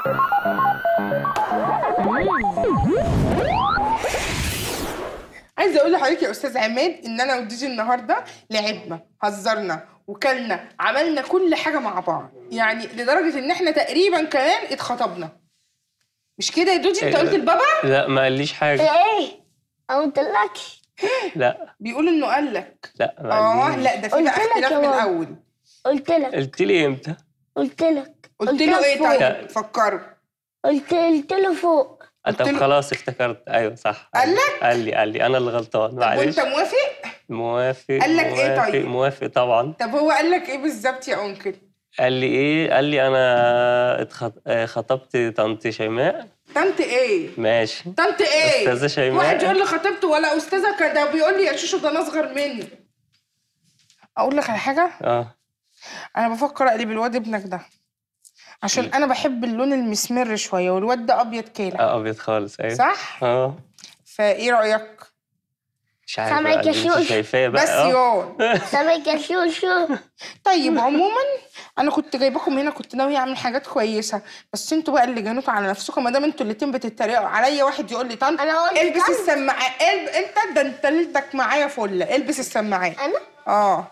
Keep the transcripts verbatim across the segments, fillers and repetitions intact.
عايزه اقول لحضرتك يا استاذ عماد ان انا وديجي النهارده لعبنا، هزرنا وكلنا، عملنا كل حاجه مع بعض، يعني لدرجه ان احنا تقريبا كمان اتخطبنا. مش كده يا دودي؟ انت قلت لبابا؟ لا ما قاليش حاجه. ايه؟ انا قلت لك؟ لا بيقول انه قال لك. لا ما اه لا ده في بقى اختلاف من الاول. قلت لك. قلت لي امتى؟ قلت لك. قلت له ايه طيب؟ فكروا. قلت قلت له فوق. طب خلاص افتكرت. ايوه صح. قال لك؟ قال لي قال لي انا اللي غلطان معلش. وانت موافق؟ موافق. قال لك موافق ايه طيب؟ موافق طبعا. طب هو قال لك ايه بالظبط يا انكل؟ قال لي ايه؟ قال لي انا اتخط... خطبت طنط شيماء. طنط ايه؟ ماشي. طنط ايه؟ استاذه شيماء. واحد يقول لي خطبت ولا استاذه كده بيقول لي يا شوشو ده انا اصغر مني. اقول لك على حاجه؟ اه انا بفكر اقلب الواد ابنك ده عشان انا بحب اللون المسمر شويه والواد ده ابيض كالح. اه ابيض خالص. ايوه صح؟ اه فايه رايك؟ مش عارف سامعك يا شوشو. شايفاه بقى. بس يون سامعك يا شوشو. طيب عموما انا كنت جايباكم هنا، كنت ناويه اعمل حاجات كويسه، بس انتوا بقى اللي جنوكوا على نفسكم. ما دام انتوا الاتنين بتتريقوا عليا، واحد يقول لي طنط أنا قلت البس طنط. السماعات. الب... انت ده انت ليلتك معايا فله، البس السماعات. انا؟ اه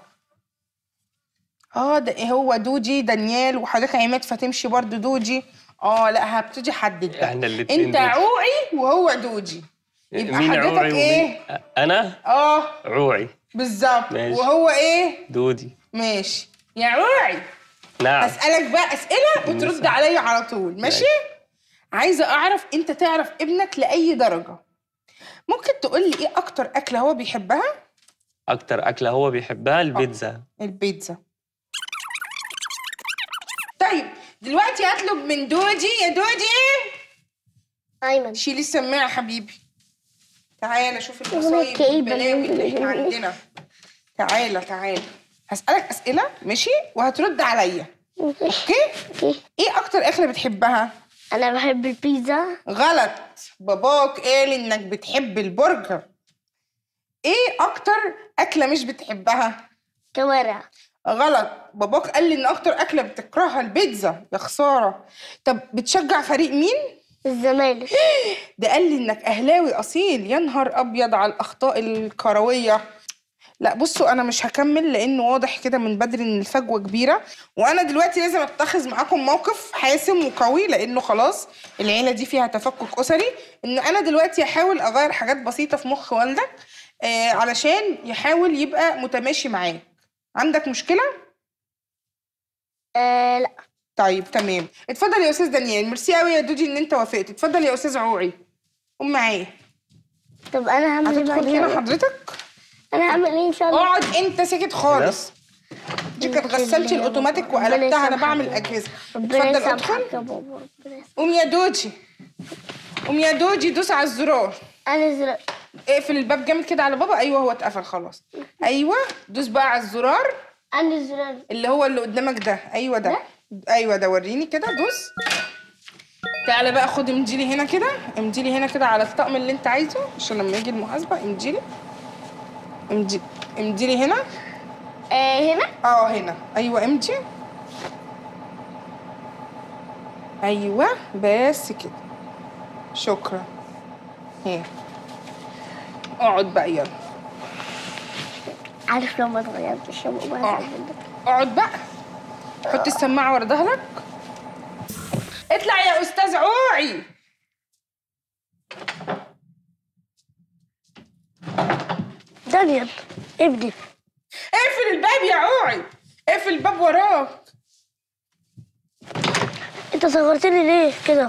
اه ده هو دوجي دانيال وحضرتك عماد، فتمشي برضو دوجي. اه لا هبتدي احدد بقى. احنا الاتنين انت عوعي وهو دوجي، يبقى مين حضرتك عوعي ايه؟ ومين؟ انا اه عوعي بالظبط. ماشي. وهو ايه؟ دودي. ماشي يا عوعي. نعم. اسالك بقى اسئله وترد عليا على طول، ماشي؟ ماشي. عايزه اعرف انت تعرف ابنك لاي درجه. ممكن تقول لي ايه اكتر اكله هو بيحبها؟ اكتر اكله هو بيحبها البيتزا. البيتزا. طيب دلوقتي هطلب من دودي. يا دودي ايمن شيلي السماعه حبيبي. تعالى شوف المصايب والبلاوي اللي احنا عندنا. تعالى تعالى هسألك أسئلة ماشي وهترد عليا. اوكي؟ ايه أكتر أكلة بتحبها؟ انا بحب البيتزا. غلط، باباك قال إنك بتحب البرجر. ايه أكتر أكلة مش بتحبها؟ كوارع. غلط، باباك قال لي إن أكتر أكلة بتكرهها البيتزا. يا خسارة. طب بتشجع فريق مين؟ الزمالك. ده قال لي إنك أهلاوي أصيل. يا نهار أبيض على الأخطاء الكروية. لا بصوا انا مش هكمل لانه واضح كده من بدري ان الفجوه كبيره، وانا دلوقتي لازم اتخذ معاكم موقف حاسم وقوي لانه خلاص العيله دي فيها تفكك اسري. ان انا دلوقتي هحاول اغير حاجات بسيطه في مخ والدك آه علشان يحاول يبقى متماشي معاك. عندك مشكله؟ آه لا. طيب تمام. اتفضل يا استاذ دانيال. ميرسي قوي يا دودي ان انت وافقت. اتفضل يا استاذ عوعي قوم معايا. طب انا هعمل ايه هتدخل هنا حضرتك؟ انا هعمل ايه ان شاء الله؟ اقعد انت ساكت خالص. دي كانت غسالتي الاوتوماتيك وقلبتها. انا بعمل اجهزه. اتفضل ادخل. قوم يا دوجي. قوم يا دوجي دوس على الزرار. انا زر... اقفل الباب جامد كده على بابا. ايوه هو اتقفل خلاص. ايوه دوس بقى على الزرار. انا الزرار اللي هو اللي قدامك ده. ايوه ده. ايوه ده وريني كده. دوس. تعالى بقى خد امديلي هنا كده. امديلي هنا كده على الطقم اللي انت عايزه عشان لما يجي المحاسبه. امديلي امدي امديلي هنا. آه هنا؟ اه هنا. ايوه امدي. ايوه بس كده. شكرا. هي اقعد بقى يلا. عارف لو ما اتغيرتش اقعد اقعد بقى. حط السماعه ورا ظهرك. اطلع يا استاذ عوعي. دانيال ابني اقفل الباب يا عوعي. اقفل الباب وراك. انت صغرتني ليه كده؟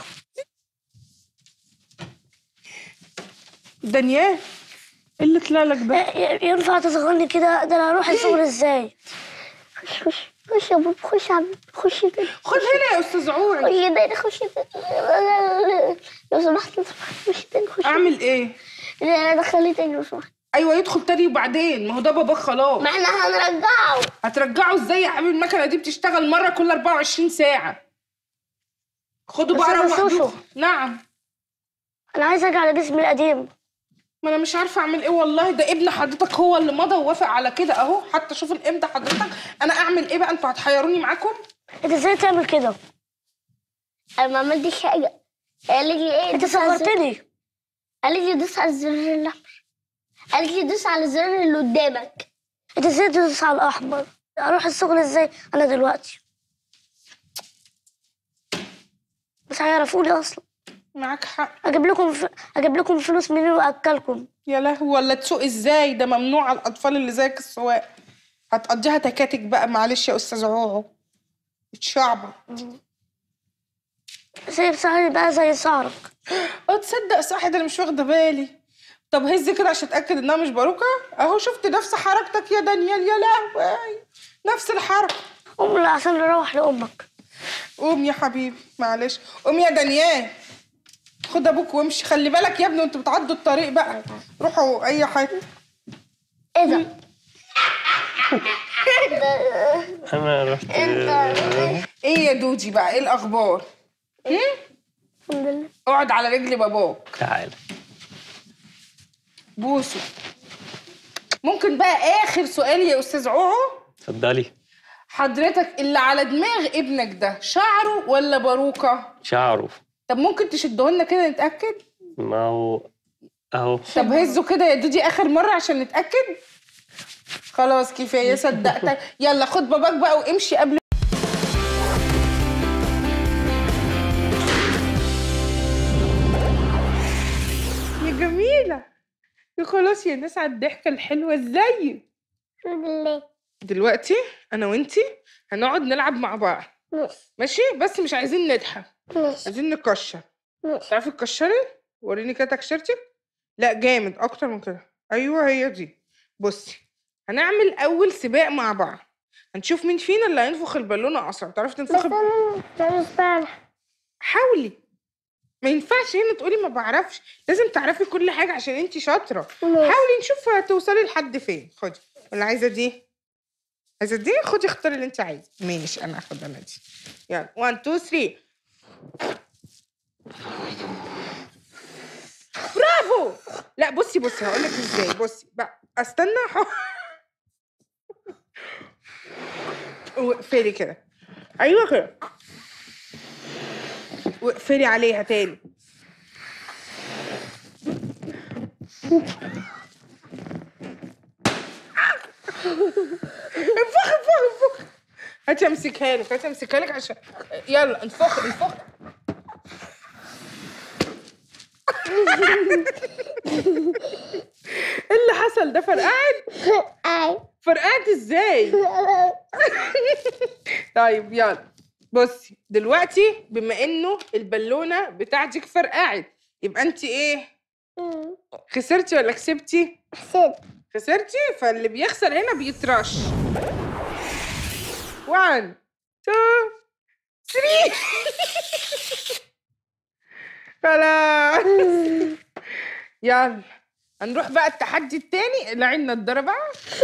دانيال ايه اللي طلع لك ده؟ ينفع تصغرني كده؟ ده انا هروح الشغل ازاي؟ خش خش خش يا بابا. خش يا عم. خش تاني. خد هنا يا استاذ عوعي. خش تاني. خش تاني لو سمحت. خش تاني. خش. اعمل ايه؟ لا دخلني تاني لو سمحت. ايوه يدخل تاني وبعدين ما هو ده باباك خلاص. ما احنا هنرجعه. هترجعه ازاي يا حبيبي؟ المكنه دي بتشتغل مره كل أربعة وعشرين ساعه. خدوا بقى روحوا. نعم انا عايز ارجع لجسمي القديم. ما انا مش عارفه اعمل ايه والله. ده ابن حضرتك هو اللي مضى ووافق على كده اهو. حتى شوف الامضه حضرتك. انا اعمل ايه بقى؟ انتوا هتحيروني معاكم. انت ازاي تعمل كده؟ انا ما عملتش حاجه. قالت لي ايه؟ انت صغرتني. قالت لي دوس على الزرار الاحمر. قالت لي دوس على الزرار اللي قدامك. انت ازاي تدوس على الاحمر؟ اروح الشغل ازاي انا دلوقتي؟ مش هيعرفوني اصلا. معاك حق. اجيب لكم ف... اجيب لكم فلوس منين واكلكم؟ يا لهوي، ولا تسوق ازاي؟ ده ممنوع على الاطفال اللي زيك السواقه. هتقضيها تكاتك بقى. معلش يا استاذ عوعو، اتشعبط. سيب شعري بقى زي شعرك. اه تصدق صح، ده انا مش واخده بالي. طب هز كده عشان اتاكد انها مش باروكه. اهو شفت نفس حركتك يا دانيال. يا لهوي، نفس الحركه. قوم لا عشان نروح لامك. قوم يا حبيبي، معلش. قوم يا دانيال، خد ابوك وامشي. خلي بالك يا ابني وانتوا بتعدوا الطريق بقى، روحوا اي حاجه. ايه ده؟ انا رحت. ايه يا دودي بقى، ايه الاخبار؟ هم؟ الحمد لله. اقعد على رجل باباك. تعال. بوسو. ممكن بقى اخر سؤال يا استاذ عوعو؟ اتفضلي. حضرتك اللي على دماغ ابنك ده شعره ولا باروكه؟ شعره. طب ممكن تشدهولنا كده نتاكد؟ ما هو اهو. طب هزه كده يا دودي اخر مره عشان نتاكد. خلاص كفايه، صدقتك. يلا خد باباك بقى وامشي قبل. يا جميله، يا خلاص يا ناس على الضحكه الحلوه. ازاي الحمد لله. دلوقتي انا وانتي هنقعد نلعب مع بعض، ماشي؟ بس مش عايزين نضحك، ماشي عايزين نكشر. ماشي. تعرفي تكشري؟ وريني كده تكشرتك. لا جامد اكتر من كده. ايوه هي دي. بصي، هنعمل اول سباق مع بعض، هنشوف مين فينا اللي هينفخ البالونه اسرع. تعرفي تنفخي؟ بس انا مش بعرف. حاولي. ما ينفعش هنا تقولي ما بعرفش، لازم تعرفي كل حاجه عشان انتي شاطره. ماشي. حاولي نشوف هتوصلي لحد فين. خدي. ولا عايزه دي؟ عايزه دي؟ خدي اختاري اللي انت عايزه. ماشي انا هاخد انا دي. يلا واحد اتنين تلاتة. برافو. لا بصي بصي هقول لك ازاي. بصي بقى، استنى. واقفلي كده. ايوه كده. واقفلي عليها تاني. انفخ انفخ انفخ. هاتي امسكها لك، هاتي امسكها لك عشان. يلا انفخ انفخ. ايه اللي حصل ده؟ فرقعت؟ اي. فرقعت ازاي؟ طيب يلا بصي، دلوقتي بما انه البالونه بتاعتك فرقعت، يبقى انت ايه؟ خسرتي ولا كسبتي؟ حسيت. خسرتي، فاللي بيخسر هنا بيترش. واحد اتنين تلاتة. خلاص. يلا هنروح بقى التحدي التاني. لعنا الضربة.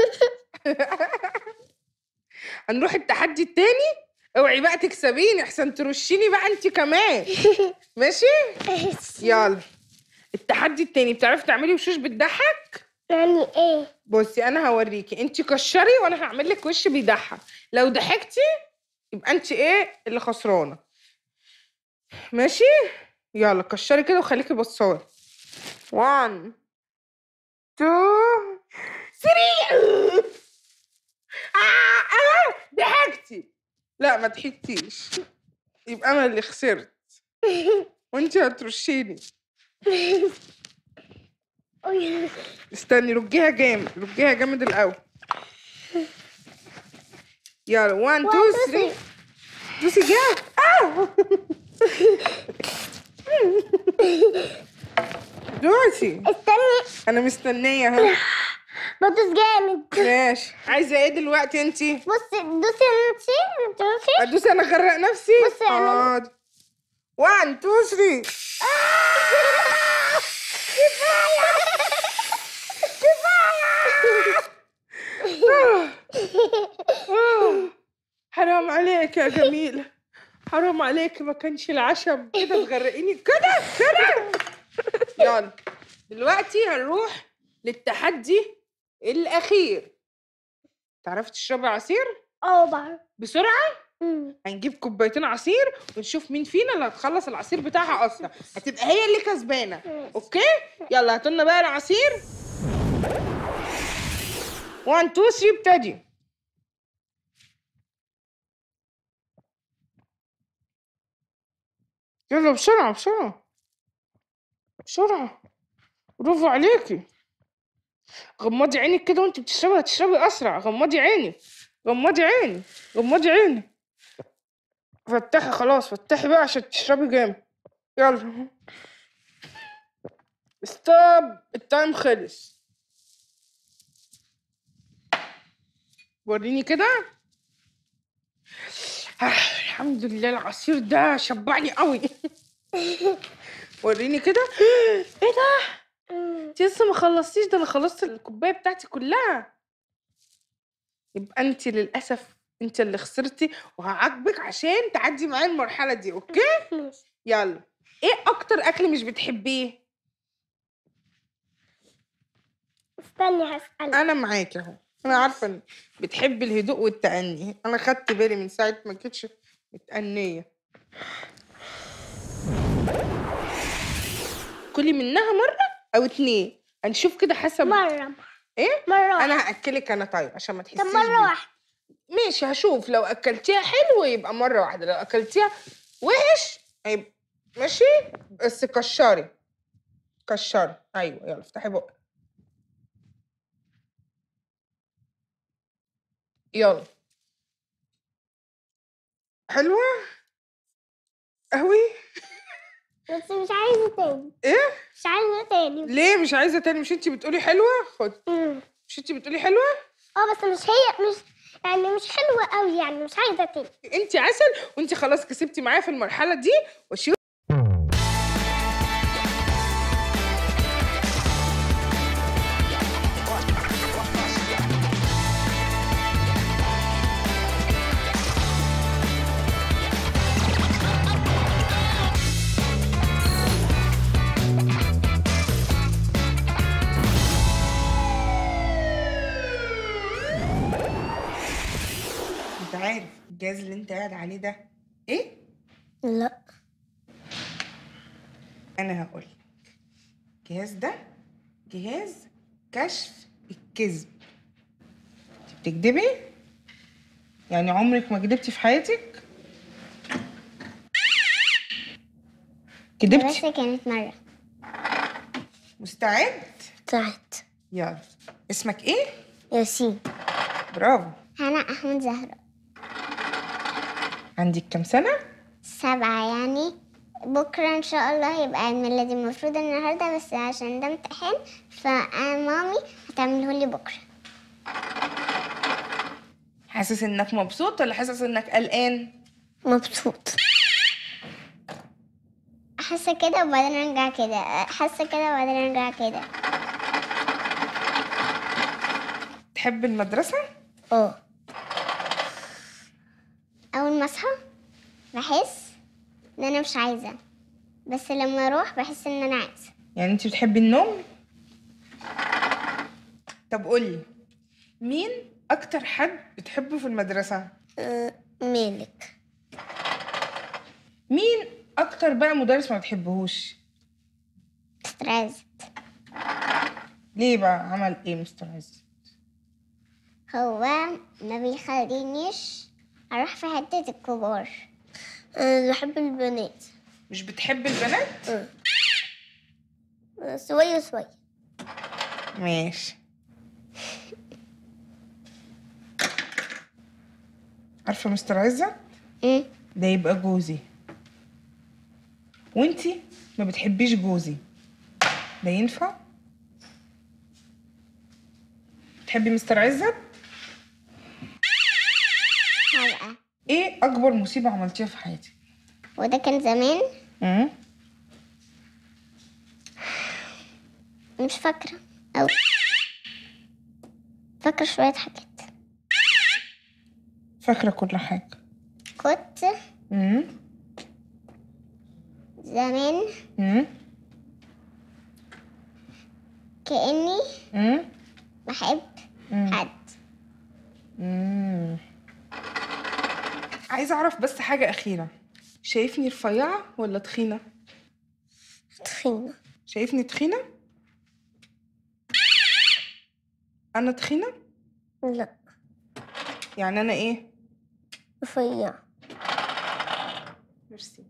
هنروح التحدي التاني. اوعي بقى تكسبيني احسن ترشيني بقى انت كمان. ماشي؟ يلا التحدي التاني. بتعرفي تعملي وشوش بتضحك؟ يعني ايه؟ بصي انا هوريكي، انت كشري وانا هعمل لك وش بيضحك. لو ضحكتي يبقى انت ايه اللي خسرانه. ماشي؟ يلا كشري كده وخليكي بصاري. واحد اتنين تلاتة. آه آه ضحكتي. لا ما ضحكتيش، يبقى انا اللي خسرت وانت هترشيني. استني، رجيها جامد، رجيها جامد الاول. يلا واحد اتنين تلاتة. دوسي جامد. اه دوسي. استني. انا مستنيه اهو. بدوس جامد. ماشي. عايزه ايه دلوقتي انتي؟ بصي دوسي انتي. دوسي. ادوس انا اغرق نفسي؟ بصي اعملي. حاضر. واحد اتنين تلاتة. كفايه كفايه. حرام عليك يا جميله، حرام عليك. ما كانش العشم كده تغرقيني كده كده. يلا دلوقتي هنروح للتحدي الاخير. تعرفي تشربي عصير؟ اه بعرف. بسرعه. هنجيب كوبايتين عصير ونشوف مين فينا اللي هتخلص العصير بتاعها اسرع، هتبقى هي اللي كسبانه. اوكي يلا هاتوا لنا بقى العصير. واحد اتنين تلاتة ابتدي. يلا بسرعه بسرعه بسرعه، برافو عليكي. غمضي عينك كده وانت بتشربي هتشربي اسرع. غمضي عينك غمضي عينك غمضي عينك. فتحي خلاص، فتحي بقى عشان تشربي جامد. يلا ستوب، التايم خلص. وريني كده. آه الحمد لله العصير ده شبعني قوي. وريني كده. ايه ده؟ انت لسه ما خلصتيش، ده انا خلصت الكوبايه بتاعتي كلها. يبقى انت للاسف انت اللي خسرتي، وهعاقبك عشان تعدي معايا المرحله دي. اوكي يلا. ايه اكتر اكل مش بتحبيه؟ استني هسألك. انا معاكي اهو، انا عارفه ان بتحبي الهدوء والتأني، انا خدت بالي من ساعه ما كنتش متأنيه. كلي منها مره او اتنين، هنشوف كده حسب. مرة. ايه؟ مرة واحدة. انا هاكلك انا طيب عشان ما طب تحسيش مرة بيه. واحدة. ماشي هشوف، لو اكلتيها حلو يبقى مره واحده، لو اكلتيها وحش هيبقى ماشي. بس كشري كشري. ايوه يلا افتحي بقك. يلا. حلوه قوي. بس مش عايزة تاني. ايه؟ مش عايزة تاني. ليه مش عايزه تاني؟ مش انتي بتقولي حلوه؟ خد. مم. مش انتي بتقولي حلوه؟ اه بس مش هي، مش يعني مش حلوة قوي، يعني مش عايزة تاني. انتي عسل، وانتي خلاص كسبتي معايا في المرحله دي. وشوف انت عارف الجهاز اللي انت قاعد عليه ده ايه؟ لا. انا هقول لك. الجهاز ده جهاز كشف الكذب. انت بتكدبي؟ يعني عمرك ما كدبتي في حياتك؟ كدبتي؟ بس كانت مرة. مستعد؟ طلعت. يلا. اسمك ايه؟ ياسين. برافو. هنا أحمد زهرة. عندك كام سنة؟ سبعة يعني. بكرة إن شاء الله هيبقى عيد ميلادي، المفروض النهاردة بس عشان ده امتحان فمامي هتعمله لي بكرة. حاسس انك مبسوط ولا حاسس انك قلقان؟ مبسوط. حاسة كده وبعدين ارجع كده، حاسة كده وبعدين ارجع كده. تحب المدرسة؟ اه. أول ما أصحى بحس إن أنا مش عايزة، بس لما أروح بحس إن أنا عايزة. يعني انت بتحبي النوم؟ طب قولي، مين اكتر حد بتحبه في المدرسة؟ أه مالك. مين اكتر بقى مدرس ما بتحبهوش؟ مستر عزت. ليه بقى؟ عمل ايه مستر عزت؟ هو ما بيخلينيش أروح في حتة الكبار. أه بحب البنات. مش بتحب البنات؟ أه شوية شوية. ماشي. عارفة مستر عزت؟ ايه؟ ده يبقى جوزي، وانتي ما بتحبيش جوزي، ده ينفع؟ تحبي مستر عزت؟ هبقى. ايه اكبر مصيبة عملتيها في حياتك؟ وده كان زمان. امم مش فاكرة أو فاكرة شوية حاجات. فاكرة كل حاجة. كنت امم زمان امم كأني امم بحب مم. حد. امم عايزه اعرف بس حاجه اخيره، شايفني رفيعه ولا تخينه؟ تخينة. شايفني تخينه؟ انا تخينه؟ لا، يعني انا ايه؟ رفيع. ميرسي.